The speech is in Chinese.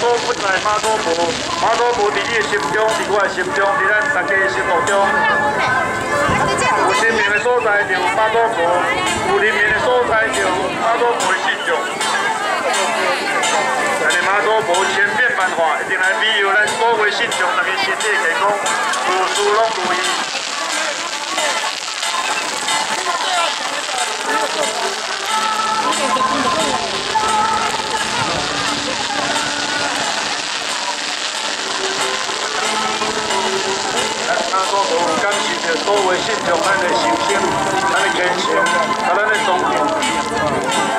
所不在马祖婆，马祖婆伫你的心中，伫我的心中，伫咱大家的心目中。有生命的所在就有马祖婆，有人民的所在就有马祖婆的信众。咱的马祖婆千变万化，一定来庇佑咱所有信众，大家身体健康，事事拢如意。 咱所有感谢着所有信众，咱的心声，咱的虔诚，甲咱的尊敬。